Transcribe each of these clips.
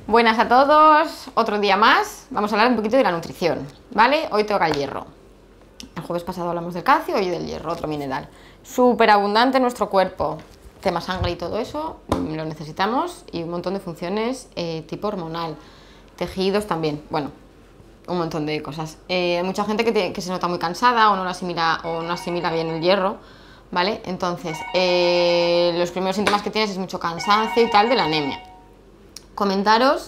Buenas a todos, otro día más. Vamos a hablar un poquito de la nutrición, ¿vale? Hoy toca el hierro. El jueves pasado hablamos del calcio, hoy del hierro, otro mineral. Súper abundante en nuestro cuerpo. Tema sangre y todo eso, lo necesitamos. Y un montón de funciones tipo hormonal. Tejidos también, bueno, un montón de cosas. Hay mucha gente que se nota muy cansada o no asimila bien el hierro, ¿vale? Entonces, los primeros síntomas que tienes es mucho cansancio y tal de la anemia. Comentaros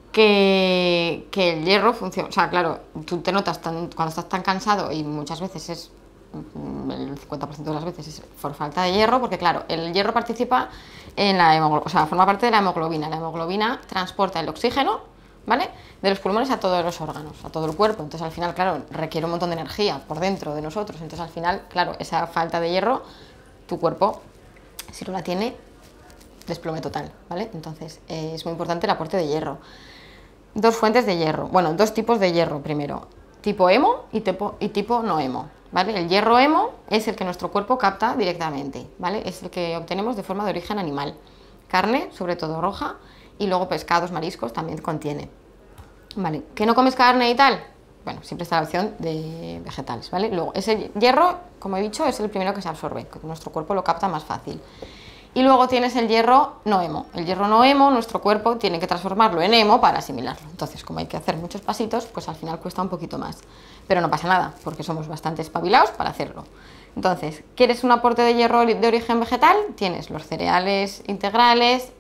que el hierro funciona, o sea, claro, tú te notas cuando estás tan cansado y muchas veces es, el 50% de las veces es por falta de hierro, porque claro, el hierro participa en la hemoglobina, o sea, forma parte de la hemoglobina transporta el oxígeno, ¿vale?, de los pulmones a todos los órganos, a todo el cuerpo, entonces al final, claro, requiere un montón de energía por dentro de nosotros, entonces al final, claro, esa falta de hierro, tu cuerpo, si no la tiene, desplome total, ¿vale? Entonces es muy importante el aporte de hierro. Dos fuentes de hierro, bueno, dos tipos de hierro primero, tipo hemo y tipo no hemo, ¿vale? El hierro hemo es el que nuestro cuerpo capta directamente, ¿vale? Es el que obtenemos de forma de origen animal, carne, sobre todo roja, y luego pescados, mariscos también contiene, ¿vale? ¿Que no comes carne y tal? Bueno, siempre está la opción de vegetales, ¿vale? Luego, ese hierro, como he dicho, es el primero que se absorbe, que nuestro cuerpo lo capta más fácil. Y luego tienes el hierro no hemo. El hierro no hemo, nuestro cuerpo tiene que transformarlo en hemo para asimilarlo. Entonces, como hay que hacer muchos pasitos, pues al final cuesta un poquito más. Pero no pasa nada, porque somos bastante espabilados para hacerlo. Entonces, ¿quieres un aporte de hierro de origen vegetal? Tienes los cereales integrales,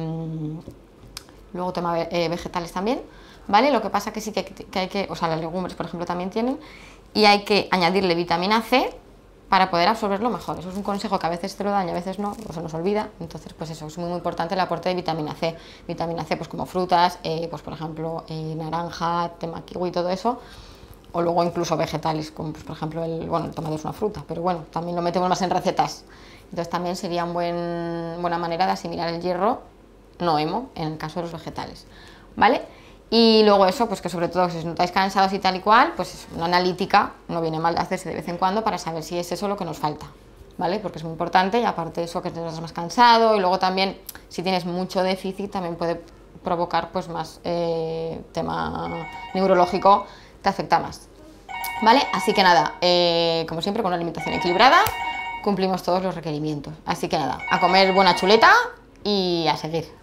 luego tema vegetales también, ¿vale? Lo que pasa que sí que hay que, o sea, las legumbres, por ejemplo, también tienen, y hay que añadirle vitamina C para poder absorberlo mejor. Eso es un consejo que a veces te lo dan y a veces no, o se nos olvida. Entonces, pues eso, es muy importante el aporte de vitamina C. Vitamina C, pues como frutas, pues por ejemplo, naranja, tema kiwi, todo eso. O luego incluso vegetales, como pues, por ejemplo, el tomate es una fruta, pero bueno, también lo metemos más en recetas. Entonces también sería una buena manera de asimilar el hierro no hemo, en el caso de los vegetales, ¿vale? Y luego eso, pues que sobre todo si os notáis cansados y tal y cual, pues una analítica no viene mal de hacerse de vez en cuando para saber si es eso lo que nos falta, ¿vale? Porque es muy importante y aparte de eso que te estás más cansado y luego también si tienes mucho déficit también puede provocar pues más tema neurológico, te afecta más, ¿vale? Así que nada, como siempre con una alimentación equilibrada cumplimos todos los requerimientos, así que nada, a comer buena chuleta y a seguir.